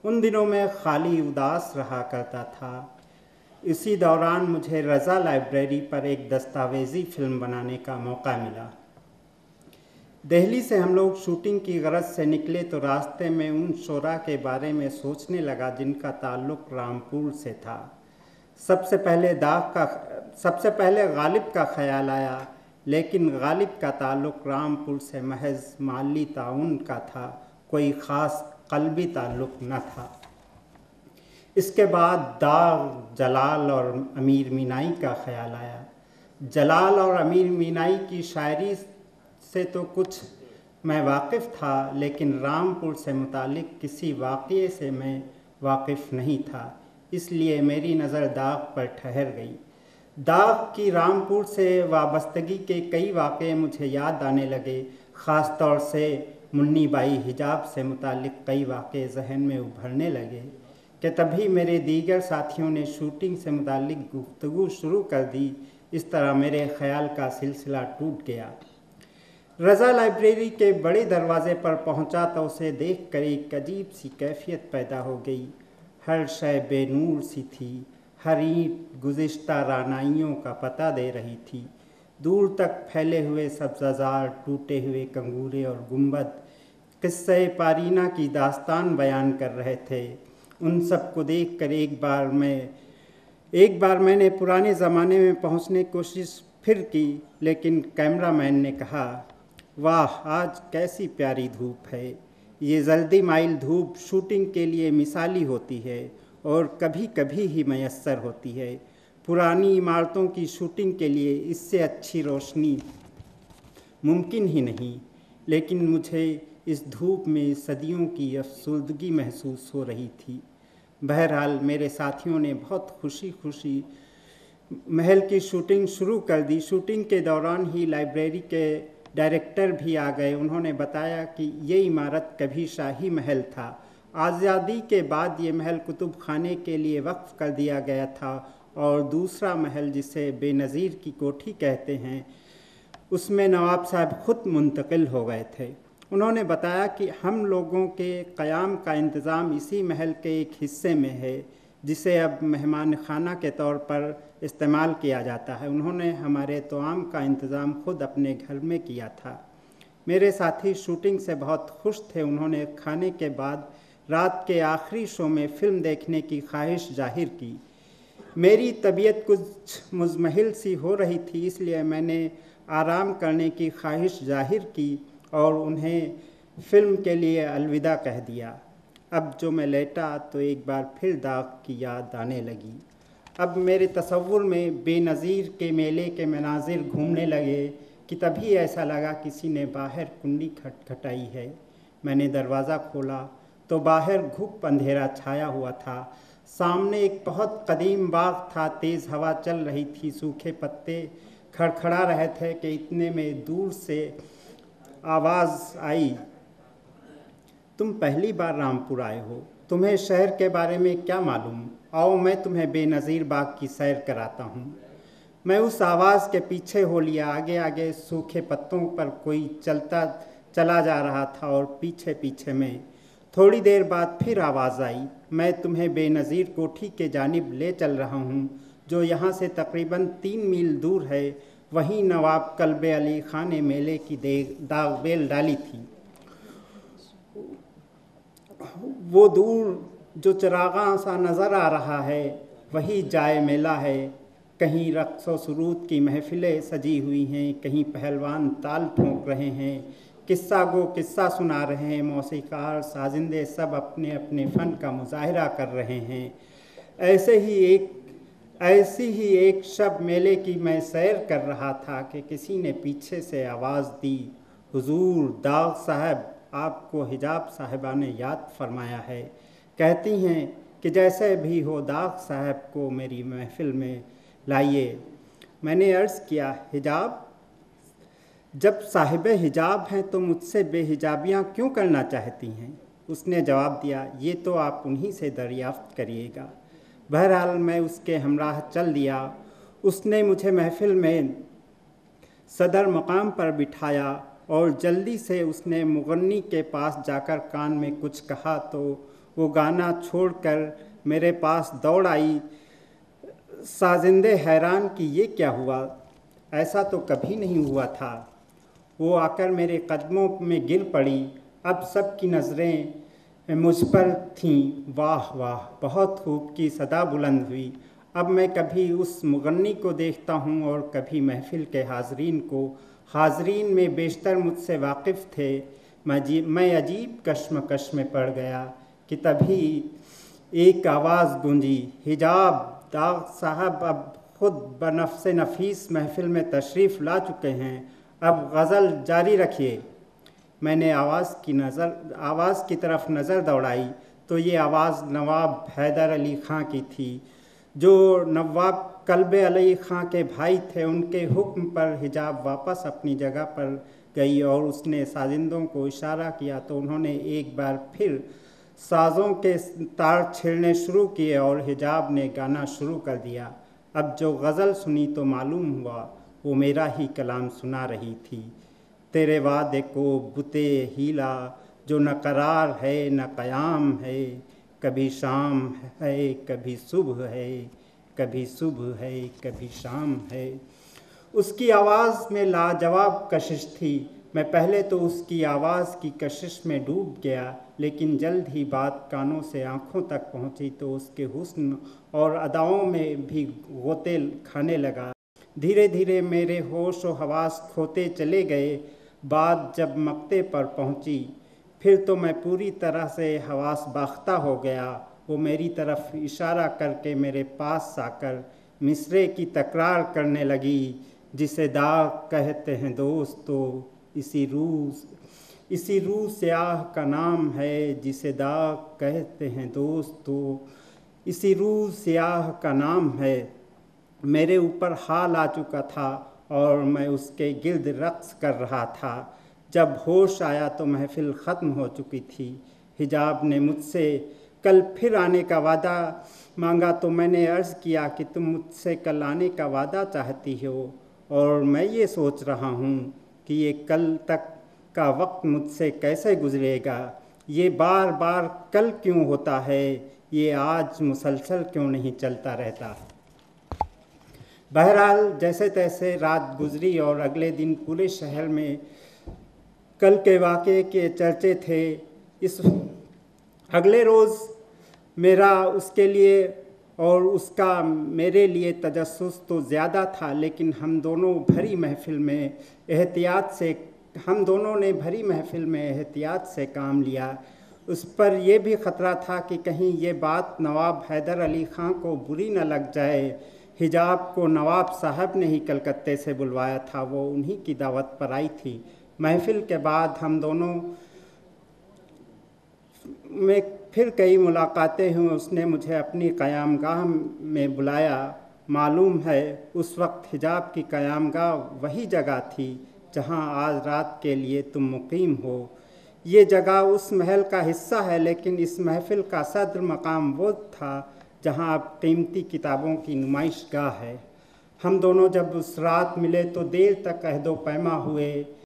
उन दिनों में खाली उदास रहा करता था। इसी दौरान मुझे रज़ा लाइब्रेरी पर एक दस्तावेज़ी फ़िल्म बनाने का मौका मिला। दिल्ली से हम लोग शूटिंग की गरज से निकले तो रास्ते में उन शोरा के बारे में सोचने लगा जिनका ताल्लुक़ रामपुर से था। सबसे पहले गालिब का ख्याल आया, लेकिन गालिब का ताल्लुक़ रामपुर से महज माली ताउन का था, कोई ख़ास क़ल्बी ताल्लुक़ न था। इसके बाद दाग, जलाल और अमीर मीनाई का ख्याल आया। जलाल और अमीर मीनाई की शायरी से तो कुछ मैं वाकिफ़ था, लेकिन रामपुर से मुतालिक किसी वाक़ये से मैं वाकिफ़ नहीं था, इसलिए मेरी नज़र दाग पर ठहर गई। दाग की रामपुर से वाबस्तगी के कई वाक़ये मुझे याद आने लगे, ख़ास तौर से मुन्नी बाई हिजाब से मुतालिक कई वाक़ये जहन में उभरने लगे कि तभी मेरे दीगर साथियों ने शूटिंग से मुतालिक गुफ्तगू शुरू कर दी। इस तरह मेरे ख़याल का सिलसिला टूट गया। रज़ा लाइब्रेरी के बड़े दरवाज़े पर पहुंचा तो उसे देखकर एक अजीब सी कैफियत पैदा हो गई। हर शय बेनूर सी थी, हर ईंट गुज़िश्ता रानाइयों का पता दे रही थी। दूर तक फैले हुए सब्ज़ाज़ार, टूटे हुए कंगूरे और गुंबद किस्से पारीना की दास्तान बयान कर रहे थे। उन सब को देखकर एक बार मैंने पुराने ज़माने में पहुंचने की कोशिश फिर की, लेकिन कैमरामैन ने कहा, वाह आज कैसी प्यारी धूप है। ये जल्दी माइल धूप शूटिंग के लिए मिसाली होती है और कभी कभी ही मैसर होती है। पुरानी इमारतों की शूटिंग के लिए इससे अच्छी रोशनी मुमकिन ही नहीं, लेकिन मुझे इस धूप में सदियों की अफसुर्दगी महसूस हो रही थी। बहरहाल मेरे साथियों ने बहुत खुशी महल की शूटिंग शुरू कर दी। शूटिंग के दौरान ही लाइब्रेरी के डायरेक्टर भी आ गए। उन्होंने बताया कि ये इमारत कभी शाही महल था। आज़ादी के बाद ये महल कुतुब खाने के लिए वक्फ कर दिया गया था और दूसरा महल, जिसे बेनज़ीर की कोठी कहते हैं, उसमें नवाब साहब ख़ुद मुंतकिल हो गए थे। उन्होंने बताया कि हम लोगों के क़याम का इंतज़ाम इसी महल के एक हिस्से में है, जिसे अब मेहमान खाना के तौर पर इस्तेमाल किया जाता है। उन्होंने हमारे तोआम का इंतज़ाम ख़ुद अपने घर में किया था। मेरे साथी शूटिंग से बहुत खुश थे। उन्होंने खाने के बाद रात के आखिरी शो में फ़िल्म देखने की ख्वाहिश जाहिर की। मेरी तबीयत कुछ मुज़महिल सी हो रही थी, इसलिए मैंने आराम करने की ख्वाहिश जाहिर की और उन्हें फ़िल्म के लिए अलविदा कह दिया। अब जो मैं लेटा तो एक बार फिर दाग की याद आने लगी। अब मेरे तसव्वुर में बेनज़ीर के मेले के मनाजिर घूमने लगे कि तभी ऐसा लगा किसी ने बाहर कुंडी खटखटाई है। मैंने दरवाज़ा खोला तो बाहर घुप अंधेरा छाया हुआ था। सामने एक बहुत कदीम बाग था। तेज़ हवा चल रही थी, सूखे पत्ते खड़खड़ा रहे थे कि इतने में दूर से आवाज़ आई, तुम पहली बार रामपुर आए हो, तुम्हें शहर के बारे में क्या मालूम? आओ मैं तुम्हें बेनज़ीर बाग की सैर कराता हूँ। मैं उस आवाज़ के पीछे हो लिया। आगे आगे सूखे पत्तों पर कोई चला जा रहा था और पीछे पीछे मैं। थोड़ी देर बाद फिर आवाज़ आई, मैं तुम्हें बेनज़ीर कोठी के जानिब ले चल रहा हूँ, जो यहाँ से तकरीबन 3 मील दूर है। वहीं नवाब कल्बे अली खान ने मेले की दाग बेल डाली थी। वो दूर जो चरागा सा नज़र आ रहा है, वही जाए मेला है। कहीं रक़्स व सुरूद की महफ़िलें सजी हुई हैं, कहीं पहलवान ताल ठोंक रहे हैं, किस्सा गो किस्सा सुना रहे हैं, मौसीक़ार साजिंदे सब अपने अपने फ़न का मुज़ाहिरा कर रहे हैं। ऐसी ही एक शब मेले की मैं सैर कर रहा था कि किसी ने पीछे से आवाज़ दी, हुजूर दाग साहब, आपको हिजाब साहिबा ने याद फरमाया है। कहती हैं कि जैसे भी हो दाग साहब को मेरी महफ़िल में लाइए। मैंने अर्ज़ किया, हिजाब? जब साहिबे हिजाब हैं तो मुझसे बेहिजाबियाँ क्यों करना चाहती हैं? उसने जवाब दिया, ये तो आप उन्हीं से दरियाफ़्त करिएगा। बहरहाल मैं उसके हमराह चल दिया। उसने मुझे महफ़िल में सदर मकाम पर बिठाया और जल्दी से उसने मुगन्नी के पास जाकर कान में कुछ कहा तो वो गाना छोड़कर मेरे पास दौड़ आई। साजिंदे हैरान कि ये क्या हुआ, ऐसा तो कभी नहीं हुआ था। वो आकर मेरे कदमों में गिर पड़ी। अब सबकी नज़रें मुझ पर थीं। वाह वाह, बहुत खूब की सदा बुलंद हुई। अब मैं कभी उस मुगन्नी को देखता हूँ और कभी महफिल के हाजरीन को। हाजरीन में बेशतर मुझसे वाकिफ़ थे। मैं अजीब कश्मकश में पड़ गया कि तभी एक आवाज़ गूंजी, हिजाब, दाग साहब अब खुद बनफ्से नफीस महफिल में तशरीफ़ ला चुके हैं, अब गज़ल जारी रखिए। मैंने आवाज़ की तरफ नज़र दौड़ाई तो ये आवाज़ नवाब हैदर अली ख़ां की थी, जो नवाब कल्ब अली ख़ां के भाई थे। उनके हुक्म पर हिजाब वापस अपनी जगह पर गई और उसने साजिंदों को इशारा किया तो उन्होंने एक बार फिर साज़ों के तार छेड़ने शुरू किए और हिजाब ने गाना शुरू कर दिया। अब जो गज़ल सुनी तो मालूम हुआ वो मेरा ही कलाम सुना रही थी। तेरे वादे को बुते हीला, जो न करार है न क़याम है, कभी शाम है कभी सुबह है, कभी सुबह है कभी शाम है। उसकी आवाज़ में लाजवाब कशिश थी। मैं पहले तो उसकी आवाज़ की कशिश में डूब गया, लेकिन जल्द ही बात कानों से आँखों तक पहुँची तो उसके हुस्न और अदाओं में भी गोते खाने लगा। धीरे धीरे मेरे होश व हवास खोते चले गए। बात जब मक्ते पर पहुँची फिर तो मैं पूरी तरह से हवास बाख्ता हो गया। वो मेरी तरफ इशारा करके मेरे पास आकर मिसरे की तकरार करने लगी, जिसे दाग कहते हैं दोस्तों, इसी रूह स्याह का नाम है, जिसे दाग कहते हैं दोस्तों, इसी रूह स्याह का नाम है। मेरे ऊपर हाल आ चुका था और मैं उसके गिर्द रक़्स कर रहा था। जब होश आया तो महफिल ख़त्म हो चुकी थी। हिजाब ने मुझसे कल फिर आने का वादा मांगा तो मैंने अर्ज़ किया कि तुम मुझसे कल आने का वादा चाहती हो और मैं ये सोच रहा हूँ कि ये कल तक का वक्त मुझसे कैसे गुजरेगा। ये बार बार कल क्यों होता है, ये आज मुसलसल क्यों नहीं चलता रहता। बहरहाल जैसे तैसे रात गुजरी और अगले दिन पूरे शहर में कल के वाक़े के चर्चे थे। इस अगले रोज़ मेरा उसके लिए और उसका मेरे लिए तजस्सुस तो ज़्यादा था, लेकिन हम दोनों ने भरी महफिल में एहतियात से काम लिया। उस पर यह भी ख़तरा था कि कहीं ये बात नवाब हैदर अली ख़ां को बुरी न लग जाए। हिजाब को नवाब साहब ने ही कलकत्ते से बुलवाया था, वो उन्हीं की दावत पर आई थी। महफिल के बाद हम दोनों में फिर कई मुलाकातें हुई। उसने मुझे अपनी क़यामगाह में बुलाया। मालूम है उस वक्त हिजाब की क़यामगाह वही जगह थी जहां आज रात के लिए तुम मुकीम हो। ये जगह उस महल का हिस्सा है, लेकिन इस महफिल का सदर मकाम वो था जहां अब कीमती किताबों की नुमाइश गाह है। हम दोनों जब उस रात मिले तो देर तक अहदो पैमा हुए।